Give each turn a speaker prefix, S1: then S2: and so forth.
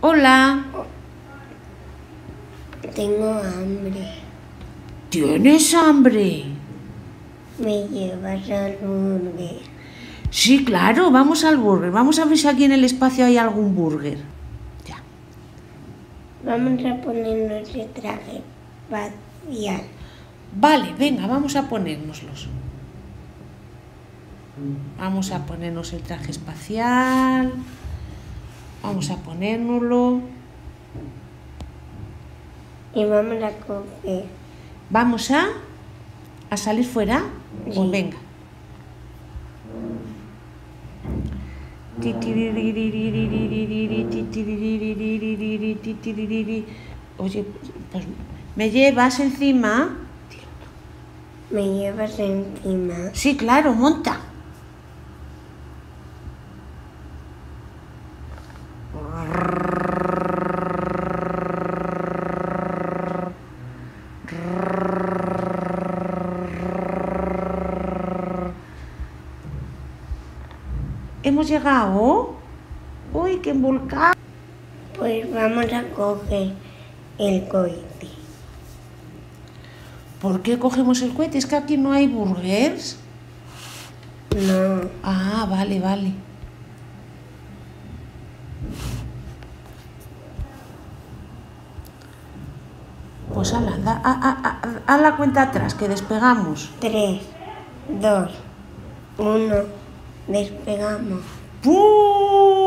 S1: Hola.
S2: Tengo hambre.
S1: ¿Tienes hambre?
S2: ¿Me llevas al burger?
S1: Sí, claro, vamos al burger. Vamos a ver si aquí en el espacio hay algún burger. Ya.
S2: Vamos a ponernos el traje espacial.
S1: Vale, venga, vamos a ponérnoslos. Vamos a ponernos el traje espacial. Vamos a ponérnoslo.
S2: Y vamos a coger.
S1: ¿Vamos a salir fuera?
S2: Sí.
S1: Pues venga. Oye, pues ¿me llevas encima?
S2: ¿Me llevas encima?
S1: Sí, claro, monta. Hemos llegado. Uy, qué volcán.
S2: Pues vamos a coger el cohete.
S1: ¿Por qué cogemos el cohete? Es que aquí no hay burgers.
S2: No.
S1: Ah, vale, vale. Pues hala, haz la cuenta atrás, que despegamos.
S2: 3, 2, 1, despegamos.
S1: ¡Pum!